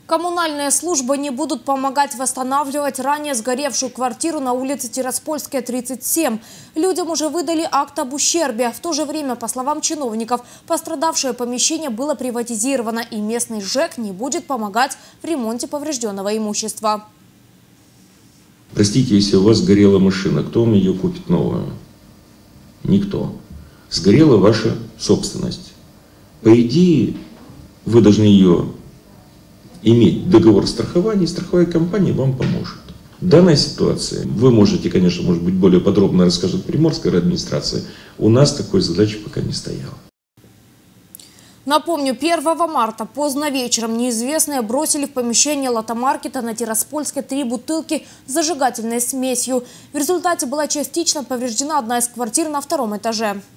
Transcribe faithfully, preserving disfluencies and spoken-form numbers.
Коммунальные службы не будут помогать восстанавливать ранее сгоревшую квартиру на улице Тираспольская, тридцать семь. Людям уже выдали акт об ущербе. В то же время, по словам чиновников, пострадавшее помещение было приватизировано, и местный ЖЭК не будет помогать в ремонте поврежденного имущества. Простите, если у вас сгорела машина, кто вам ее купит новую? Никто. Сгорела ваша собственность. По идее, вы должны ее иметь договор страхования, и страховая компания вам поможет. В данной ситуации вы можете, конечно, может быть, более подробно расскажет Приморская администрация. У нас такой задачи пока не стояло. Напомню, первого марта поздно вечером неизвестные бросили в помещение лотомаркета на Тираспольской три бутылки с зажигательной смесью. В результате была частично повреждена одна из квартир на втором этаже.